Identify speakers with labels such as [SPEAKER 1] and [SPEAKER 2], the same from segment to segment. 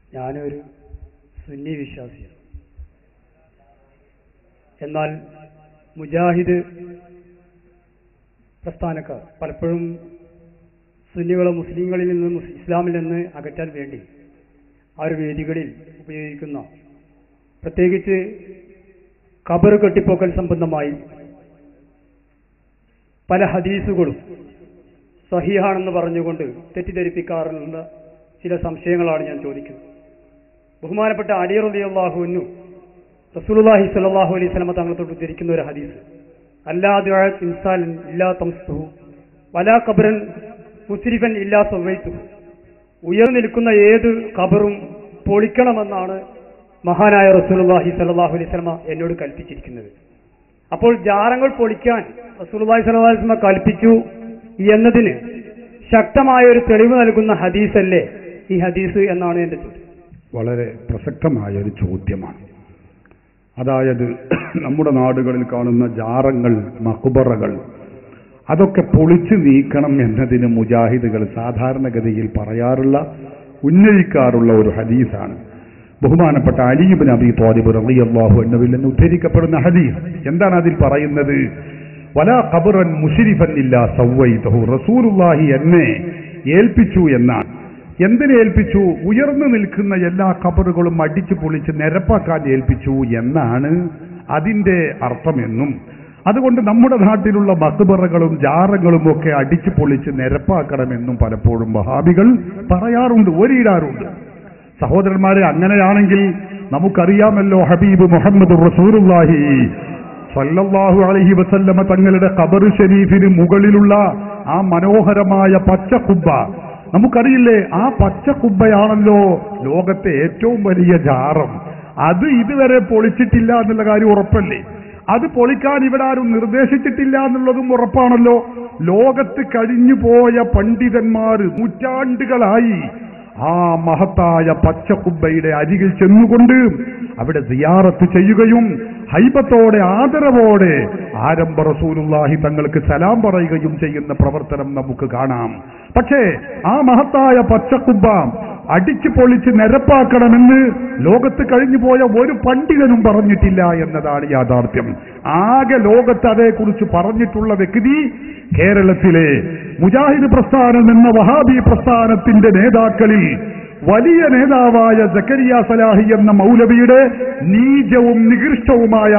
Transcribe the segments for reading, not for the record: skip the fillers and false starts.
[SPEAKER 1] ഞാനൊരു സുന്നി വിശ്വാസിയാണ്. എന്നാൽ മുജാഹിദ് പ്രസ്ഥാനക്കാർ പലപ്പോഴും സുന്നികളെ മുസ്ലിങ്ങളിൽ നിന്ന് ഇസ്ലാമിൽ നിന്ന് അകറ്റാൻ വേണ്ടി ആ ഒരു വേദികളിൽ ഉപയോഗിക്കുന്ന പ്രത്യേകിച്ച് ഖബർ കെട്ടിപ്പോക്കൽ സംബന്ധമായി പല ഹദീസുകളും സഹീഹാണെന്ന് പറഞ്ഞുകൊണ്ട് തെറ്റിദ്ധരിപ്പിക്കാറുള്ള ചില സംശയങ്ങളാണ് ഞാൻ ചോദിക്കുന്നത്. ബഹുമാനപ്പെട്ട അലി റളിയല്ലാഹു അൻഹു റസൂലുള്ളാഹി സ്വല്ലല്ലാഹു അലൈഹി വസല്ലം തങ്ങളോട് ഉദ്ധരിക്കുന്ന ഒരു ഹദീസ്, അല്ലാ ദുആ ഇൻസാൻ ഇല്ലാ തംസ്തുഹു വലാ ഖബറൻ മുസ്രിഫൻ ഇല്ലാ സവൈതുഹു, ഉയർന്നു നിൽക്കുന്ന ഏത് ഖബറും പൊളിക്കണമെന്നാണ് മഹാനായ റസൂലുള്ളാഹി സ്വല്ലല്ലാഹു അലൈഹി വസല്ലം എന്നോട് കൽപ്പിച്ചിരിക്കുന്നത്. അപ്പോൾ ജാറങ്ങൾ പൊളിക്കാൻ റസൂലുള്ളാഹി സ്വല്ലല്ലാഹു അലൈഹി വസല്ലം കൽപ്പിച്ചു എന്നതിന് ശക്തമായ ഒരു തെളിവ് നൽകുന്ന ഹദീസല്ലേ ഈ ഹദീസ് എന്നാണ് എൻ്റെ ചോദ്യം.
[SPEAKER 2] വളരെ പ്രസക്തമായ ഒരു ചോദ്യമാണ്. അതായത് നമ്മുടെ നാടുകളിൽ കാണുന്ന ജാറങ്ങൾ, മഖ്ബറകൾ, അതൊക്കെ പൊളിച്ചു നീക്കണം എന്നതിന് മുജാഹിദുകൾ സാധാരണഗതിയിൽ ഉന്നയിക്കാറുള്ള ഒരു ഹദീസാണ്. ബഹുമാനപ്പെട്ട അലി ഇബ്നു അബീ ത്വാലിബ് റളിയല്ലാഹു അൻഹുവിൽ നിന്ന് ഉദ്ധരിക്കപ്പെടുന്ന ഹദീസ്. എന്താണ് അതിൽ പറയുന്നത്? വലാ ഖബറൻ മുശ്രിഫൻ ഇല്ലാ സവ്വൈതഹു, റസൂലുള്ളാഹി എന്നെ ഏൽപ്പിച്ചു എന്നാണ്. എന്തിനെ ഏൽപ്പിച്ചു? ഉയർന്നു നിൽക്കുന്ന എല്ലാ ഖബറുകളും അടിച്ചു പൊളിച്ച് നിരപ്പാക്കാൻ ഏൽപ്പിച്ചു എന്നാണ് അതിന്റെ അർത്ഥമെന്നും, അതുകൊണ്ട് നമ്മുടെ നാട്ടിലുള്ള മഖ്ബറകളും ജാറങ്ങളും ഒക്കെ അടിച്ചു പൊളിച്ച് നിരപ്പാക്കണമെന്നും പലപ്പോഴും വഹാബികൾ പറയാറുണ്ട്, ഓരിയിടാറുണ്ട്. സഹോദരന്മാരെ, അങ്ങനെയാണെങ്കിൽ നമുക്കറിയാമല്ലോ ഹബീബ് മുഹമ്മദ് റസൂലുള്ളാഹി സ്വല്ലല്ലാഹു അലൈഹി വസല്ലമ തങ്ങളുടെ ഖബർ ഷരീഫിന് മുകളിലുള്ള ആ മനോഹരമായ പച്ചക്കുബ്ബ നമുക്കറിയില്ലേ? ആ പച്ചക്കുബ്ബയാണല്ലോ ലോകത്തെ ഏറ്റവും വലിയ ജാറം. അത് ഇതുവരെ പൊളിച്ചിട്ടില്ല എന്നുള്ള കാര്യം ഉറപ്പല്ലേ? അത് പൊളിക്കാൻ ഇവിടെ ആരും നിർദ്ദേശിച്ചിട്ടില്ല എന്നുള്ളതും ഉറപ്പാണല്ലോ. ലോകത്ത് കഴിഞ്ഞു പോയ പണ്ഡിതന്മാർ നൂറ്റാണ്ടുകളായി ആ മഹത്തായ പച്ചക്കുബ്ബയുടെ അരികിൽ ചെന്നുകൊണ്ട് അവിടെ സിയാറത്ത് ചെയ്യുകയും ഹൈബത്തോടെ ആദരവോടെ ആരംഭ റസൂലുള്ളാഹി തങ്ങൾക്ക് സലാം പറയുകയും ചെയ്യുന്ന പ്രവർത്തനം നമുക്ക് കാണാം. പക്ഷേ ആ മഹത്തായ പച്ചക്കുബ്ബ അടിച്ചു പൊളിച്ച് നിരപ്പാക്കണമെന്ന് ലോകത്ത് കഴിഞ്ഞു പോയ ഒരു പണ്ഡിതനും പറഞ്ഞിട്ടില്ല എന്നതാണ് യാഥാർത്ഥ്യം. ആകെ ലോകത്ത് അതേക്കുറിച്ച് പറഞ്ഞിട്ടുള്ള വ്യക്തി കേരളത്തിലെ മുജാഹിദ് പ്രസ്ഥാനം എന്ന വഹാബി പ്രസ്ഥാനത്തിന്റെ നേതാക്കളിൽ വലിയ നേതാവായ സക്കരിയ സലാഹി എന്ന മൗലവിയുടെ നീചവും നികൃഷ്ടവുമായ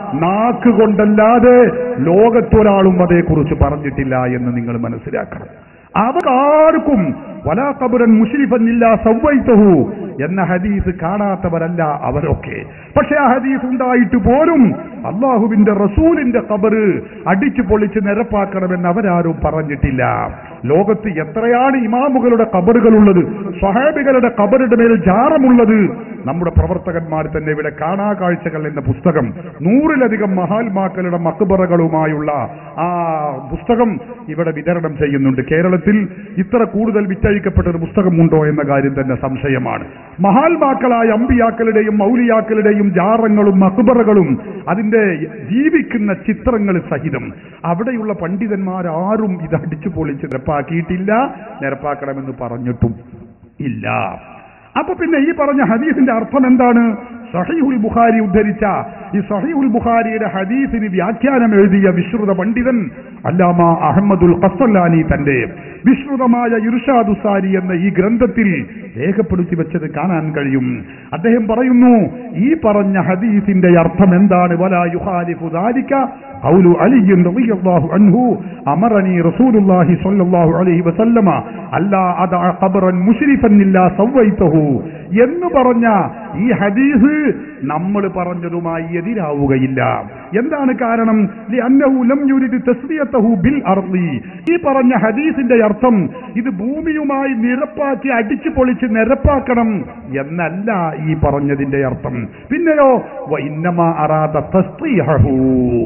[SPEAKER 2] നാക്കുകൊണ്ടല്ലാതെ ലോകത്തൊരാളും അതേക്കുറിച്ച് പറഞ്ഞിട്ടില്ല എന്ന് നിങ്ങൾ മനസ്സിലാക്കണം. അവർക്കാർക്കും വലാ ഖബറൻ മുശ്രിഫൻ ഇല്ലാ സവ്വൈതഹു എന്ന ഹദീസ് കാണാത്തവരല്ല അവരൊക്കെ. പക്ഷെ ആ ഹദീസ് ഉണ്ടായിട്ട് പോലും അള്ളാഹുവിന്റെ റസൂലിന്റെ ഖബർ അടിച്ചു പൊളിച്ച് നിരപ്പാക്കണമെന്ന് അവരാരും പറഞ്ഞിട്ടില്ല. ലോകത്ത് എത്രയാണ് ഇമാമുകളുടെ ഖബറുകളുള്ളത്, സ്വഹാബികളുടെ ഖബറുടെ മേൽ ജാറമുള്ളത്. നമ്മുടെ പ്രവർത്തകന്മാർ തന്നെ ഇവിടെ കാണാ കാഴ്ചകൾ എന്ന പുസ്തകം 100-ലധികം മഹാത്മാക്കളുടെ മഖ്ബറകളുമായുള്ള ആ പുസ്തകം ഇവിടെ വിതരണം ചെയ്യുന്നുണ്ട്. കേരളത്തിൽ ഇത്ര കൂടുതൽ വിറ്റഴിക്കപ്പെട്ട ഒരു പുസ്തകമുണ്ടോ എന്ന കാര്യം തന്നെ സംശയമാണ്. മഹാത്മാക്കളായ അമ്പിയാക്കളുടെയും മൗലിയാക്കളുടെയും ജാറങ്ങളും മഖ്ബറകളും അതിന്റെ ജീവിക്കുന്ന ചിത്രങ്ങൾ സഹിതം അവിടെയുള്ള പണ്ഡിതന്മാരാരും ഇത് അടിച്ചു പൊളിച്ച് നിരപ്പാക്കിയിട്ടില്ല, നിരപ്പാക്കണമെന്ന് പറഞ്ഞിട്ടും ഇല്ല. അപ്പൊ പിന്നെ ഈ പറഞ്ഞ ഹദീസിന്റെ അർത്ഥം എന്താണ്? സഹീഹുൽ ബുഖാരി ഉദ്ധരിച്ച ഈ സഹീഹുൽ ബുഖാരിയുടെ ഹദീസിന് വ്യാഖ്യാനം എഴുതിയ വിശ്രുത പണ്ഡിതൻ അല്ലാമ അഹമ്മദുൽ ഖസ്സലാനി തന്റെ വിശ്രുതമായ ഇർഷാദു സാരി എന്ന ഈ ഗ്രന്ഥത്തിൽ രേഖപ്പെടുത്തി വെച്ചത് കാണാൻ കഴിയും. അദ്ദേഹം പറയുന്നു, ഈ പറഞ്ഞ ഹദീസിന്റെ അർത്ഥം എന്താണ്? വലാ യുഖാലിഫു ദാലിക ഖൗലു അലി റളിയല്ലാഹു അൻഹു അമറനി റസൂലുള്ളാഹി സ്വല്ലല്ലാഹു അലൈഹി വസല്ലമ അല്ലാ അദഅ ഖബറൻ മുശ്രിഫൻ ഇല്ലാ സവ്വൈതഹു എന്ന് പറഞ്ഞ ഈ ഹദീസ് നമ്മൾ പറഞ്ഞതുമായി എതിരാവുകയില്ല. എന്താണ് കാരണം? ലിഅന്നഹു ലം യുരിദ് തസ്വിയതഹു ബിൽ അർളി. ഈ പറഞ്ഞ ഹദീസിന്റെ അർത്ഥം ഇത് ഭൂമിയുമായി നിരപ്പാക്കി അടിച്ചു പൊളിച്ച് നിരപ്പാക്കണം എന്നല്ല ഈ പറഞ്ഞതിന്റെ അർത്ഥം. പിന്നെയോ വഇന്നമാ അറാദ തസ്തീഹു.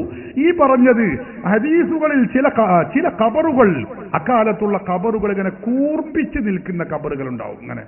[SPEAKER 2] ഈ പറഞ്ഞത് ഹദീസുകളിൽ ചില ഖബറുകൾ, അക്കാലത്തുള്ള ഖബറുകൾ ഇങ്ങനെ കൂർപ്പിച്ച് നിൽക്കുന്ന ഖബറുകൾ ഉണ്ടാവും. ഇങ്ങനെ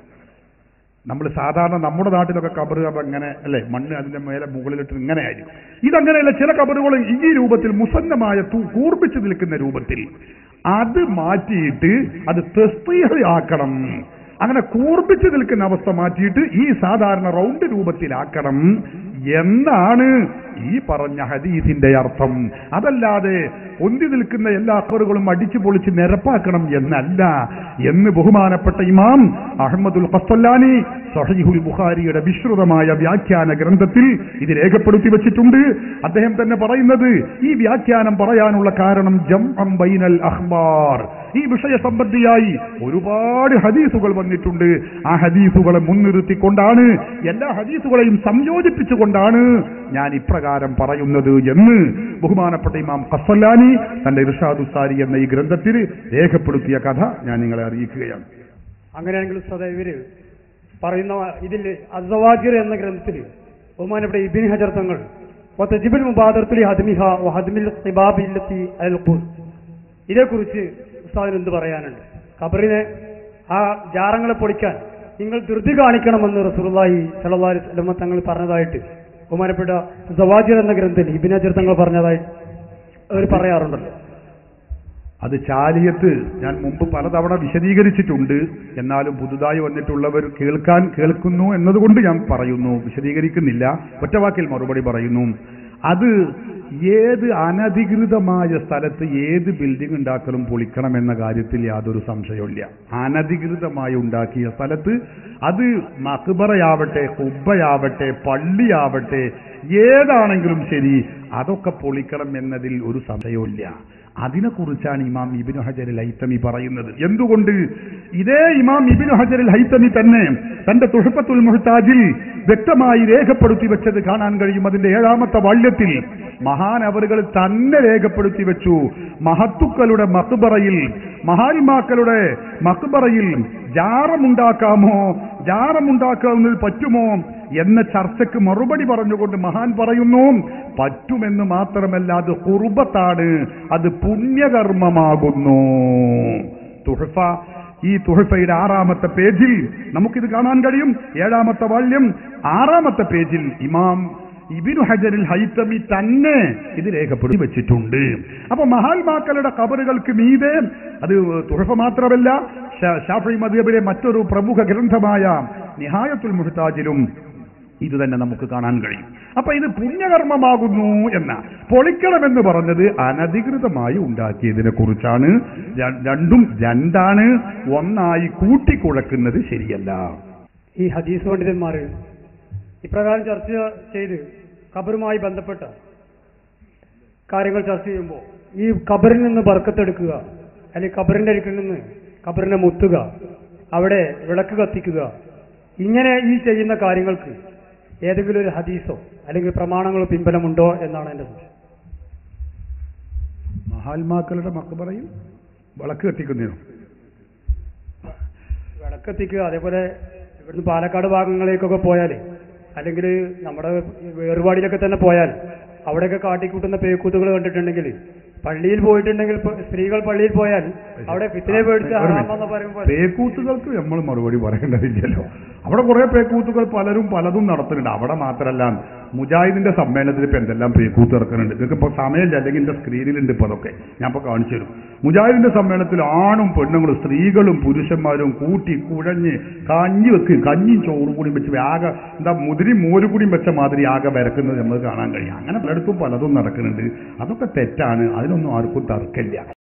[SPEAKER 2] നമ്മൾ സാധാരണ നമ്മുടെ നാട്ടിലൊക്കെ ഖബർ അങ്ങനെ അല്ലെ, മണ്ണ് അതിന്റെ മേലെ മുകളിലിട്ട് ഇങ്ങനെ ആയിരിക്കും. ഇതങ്ങനെയല്ല, ചില ഖബറുകൾ ഈ രൂപത്തിൽ മുസന്നമായ കൂർപ്പിച്ച് നിൽക്കുന്ന രൂപത്തിൽ അത് മാറ്റിയിട്ട് അത് തസ്തീഹ് ആക്കണം. അങ്ങനെ കൂർപ്പിച്ചു നിൽക്കുന്ന അവസ്ഥ മാറ്റിയിട്ട് ഈ സാധാരണ റൗണ്ട് രൂപത്തിലാക്കണം എന്നാണ് ഈ പറഞ്ഞ ഹദീസിന്റെ അർത്ഥം. അതല്ലാതെ പൊന്തി നിൽക്കുന്ന എല്ലാ ഖബറുകളും അടിച്ചു പൊളിച്ച് നിരപ്പാക്കണം എന്നല്ല എന്ന് ബഹുമാനപ്പെട്ട ഇമാം അഹ്മദുൽ ഖസ്സലാനി സഹീഹുൽ ബുഖാരിയുടെ വിശ്രുതമായ വ്യാഖ്യാന ഗ്രന്ഥത്തിൽ ഇത് രേഖപ്പെടുത്തി വെച്ചിട്ടുണ്ട്. അദ്ദേഹം തന്നെ പറയുന്നത് ഈ വ്യാഖ്യാനം പറയാനുള്ള കാരണം ജംഅം ബൈനൽ അഖ്ബാർ, ഈ വിഷയ സംബന്ധിയായി ഒരുപാട് ഹദീസുകൾ വന്നിട്ടുണ്ട്. ആ ഹദീസുകളെ മുൻനിർത്തിക്കൊണ്ടാണ്, എല്ലാ ഹദീസുകളെയും സംയോജിപ്പിച്ചുകൊണ്ടാണ് ഞാൻ ഇപ്രകാരം പറയുന്നത് എന്ന് ബഹുമാനപ്പെട്ട ഇമാം ഖസ്സലാനി തന്റെ ഇർഷാദുസ് സാരി എന്ന ഈ ഗ്രന്ഥത്തിൽ രേഖപ്പെടുത്തിയ കഥ ഞാൻ നിങ്ങളെ അറിയിക്കുകയാണ്.
[SPEAKER 1] അങ്ങനെയാണെങ്കിൽ ഇവര് പറയുന്ന ഇതിൽ അസ്സവാജിർ എന്ന ഗ്രന്ഥത്തിൽ ബഹുമാനപ്പെട്ട ഇബ്നു ഹജർ തങ്ങൾ വതജിബുൽ മുബാദറത്തുൽ ഹദ്മിഹ വഹദ്മിൽ ഖിബാബില്ലത്തി അൽഖുർ, ഇതേക്കുറിച്ച് ഉസ്താദിന് എന്ത് പറയാനുണ്ട്? ഖബറിനെ, ആ ജാറങ്ങളെ പൊളിക്കാൻ നിങ്ങൾ ധൃതി കാണിക്കണമെന്ന് റസൂലുള്ളാഹി സ്വല്ലല്ലാഹു അലൈഹി വസല്ലം തങ്ങൾ പറഞ്ഞതായിട്ട് ബഹുമാനപ്പെട്ട സവാജിർ എന്ന ഗ്രന്ഥത്തിൽ ഇബ്നു ഹജർ തങ്ങൾ പറഞ്ഞതായിട്ട് അവർ പറയാറുണ്ടല്ലോ.
[SPEAKER 2] അത് ചാലിയത്ത് ഞാൻ മുമ്പ് പലതവണ വിശദീകരിച്ചിട്ടുണ്ട്. എന്നാലും പുതുതായി വന്നിട്ടുള്ളവർ കേൾക്കുന്നു എന്നതുകൊണ്ട് ഞാൻ പറയുന്നു, വിശദീകരിക്കുന്നില്ല. ഒറ്റവാക്കിൽ മറുപടി പറയുന്നു. അത് ഏത് അനധികൃതമായ സ്ഥലത്ത് ഏത് ബിൽഡിംഗ് ഉണ്ടാക്കലും പൊളിക്കണം എന്ന കാര്യത്തിൽ യാതൊരു സംശയമില്ല. അനധികൃതമായി ഉണ്ടാക്കിയ സ്ഥലത്ത് അത് മഖ്ബറയാവട്ടെ, ഖുബ്ബയാവട്ടെ, പള്ളിയാവട്ടെ, ഏതാണെങ്കിലും ശരി അതൊക്കെ പൊളിക്കണം എന്നതിൽ ഒരു സംശയമില്ല. അതിനെക്കുറിച്ചാണ് ഇമാം ഇബ്നു ഹജറുൽ ഹൈതമി പറയുന്നത്. എന്തുകൊണ്ട്? ഇതേ ഇമാം ഇബ്നു ഹജറുൽ ഹൈതമി തന്നെ തന്റെ തുഹ്ഫത്തുൽ മുഹ്താജിൽ വ്യക്തമായി രേഖപ്പെടുത്തി വെച്ചത് കാണാൻ കഴിയും. അതിന്റെ 7ാമത്തെ വാള്യത്തിൽ മഹാനവറുകൾ തന്നെ രേഖപ്പെടുത്തി വെച്ചു, മഹത്തുക്കളുടെ മഖ്ബറയിൽ, മഹാന്മാക്കളുടെ മഖ്ബറയിൽ ജാറമുണ്ടാക്കാമോ, ജാറമുണ്ടാക്കാവുന്നത് പറ്റുമോ എന്ന ചർച്ചയ്ക്ക് മറുപടി പറഞ്ഞുകൊണ്ട് മഹാൻ പറയുന്നു, പറ്റുമെന്ന് മാത്രമല്ല അത് ഖുർബത്താണ്, അത് പുണ്യകർമ്മമാകുന്നു. തുഹ്ഫ, ഈ തുഹ്ഫയുടെ 6ാമത്തെ പേജിൽ നമുക്കിത് കാണാൻ കഴിയും. 7ാമത്തെ വാള്യം 6ാമത്തെ പേജിൽ ഇമാം ഇബ്നു ഹജറുൽ ഹൈതമി തന്നെ ഇത് രേഖപ്പെടുത്തി വെച്ചിട്ടുണ്ട്. അപ്പൊ മഹാന്മാക്കളുടെ ഖബറുകൾക്ക് മീതെ, അത് തുഹ്ഫ മാത്രമല്ല, ശാഫിഈ മദ്ഹബിലെ മറ്റൊരു പ്രമുഖ ഗ്രന്ഥമായ നിഹായത്തുൽ മുഹ്താജിലും ഇത് തന്നെ നമുക്ക് കാണാൻ കഴിയും. അപ്പൊ ഇത് പുണ്യകർമ്മമാകുന്നു എന്ന, പൊളിക്കണമെന്ന് പറഞ്ഞത് അനധികൃതമായി ഉണ്ടാക്കിയതിനെ കുറിച്ചാണ്. രണ്ടും രണ്ടാണ്, ഒന്നായി കൂട്ടിക്കുഴക്കുന്നത് ശരിയല്ല.
[SPEAKER 1] ഈ ഹദീസ് പണ്ഡിതന്മാർ ഇപ്രകാരം ചർച്ച ചെയ്ത് ഖബറുമായി ബന്ധപ്പെട്ട കാര്യങ്ങൾ ചർച്ച ചെയ്യുമ്പോൾ ഈ ഖബറിൽ നിന്ന് ബർക്കത്തെടുക്കുക, അല്ലെങ്കിൽ ഖബറിന്റെ അടുക്കിൽ നിന്ന് ഖബറിനെ മുത്തുക, അവിടെ വിളക്ക് കത്തിക്കുക, ഇങ്ങനെ ഈ ചെയ്യുന്ന കാര്യങ്ങൾക്ക് ഏതെങ്കിലും ഒരു ഹദീസോ അല്ലെങ്കിൽ പ്രമാണങ്ങളോ പിൻബലമുണ്ടോ എന്നാണ് എന്റെ സംശയം.
[SPEAKER 2] മഹാത്മാക്കളുടെ മഖ്ബറയിൽ വിളക്ക് കത്തിക്കുന്നതിനോ?
[SPEAKER 1] വിളക്ക് കത്തിക്കുക, അതേപോലെ ഇവിടുന്ന് പാലക്കാട് ഭാഗങ്ങളിലേക്കൊക്കെ പോയാൽ, അല്ലെങ്കിൽ നമ്മുടെ വേറുപാടിയിലൊക്കെ തന്നെ പോയാൽ അവിടെയൊക്കെ കാട്ടിക്കൂട്ടുന്ന പേക്കൂത്തുകൾ കണ്ടിട്ടുണ്ടെങ്കിൽ, പള്ളിയിൽ പോയിട്ടുണ്ടെങ്കിൽ, സ്ത്രീകൾ പള്ളിയിൽ പോയാൽ അവിടെ ഫിത്നെ പേടിച്ച് ആറാമെന്ന് പറയുമ്പോൾ
[SPEAKER 2] പേക്കൂത്തുകൾക്ക് നമ്മൾ മറുപടി പറയേണ്ടതില്ലല്ലോ. അവിടെ കുറെ പേക്കൂത്തുകൾ പലരും പലതും നടത്തുന്നുണ്ട്. അവിടെ മാത്രമല്ല, മുജാഹിദിന്റെ സമ്മേളനത്തിൽ ഇപ്പൊ എന്തെല്ലാം പേക്കൂത്ത് ഇറക്കുന്നുണ്ട്. നിങ്ങൾക്ക് ഇപ്പൊ സമയമില്ല, അല്ലെങ്കിൽ എന്റെ സ്ക്രീനിലുണ്ട് ഇപ്പൊ അതൊക്കെ, ഞാൻ ഇപ്പൊ കാണിച്ചു തരും. മുജാഹിദിന്റെ സമ്മേളനത്തിൽ ആണും പെണ്ണുങ്ങളും സ്ത്രീകളും പുരുഷന്മാരും കൂട്ടി കുഴഞ്ഞ് കഞ്ഞിയും ചോറും കൂടി വെച്ച് ആകെ എന്താ മുതിരി മോര് കൂടിയും വെച്ച മാതിരി ആകെ വരക്കുന്നത് നമ്മൾ കാണാൻ കഴിയും. അങ്ങനെ പലയിടത്തും പലതും നടക്കുന്നുണ്ട്. അതൊക്കെ തെറ്റാണ്, അതിനൊന്നും ആർക്കും തർക്കമില്ല.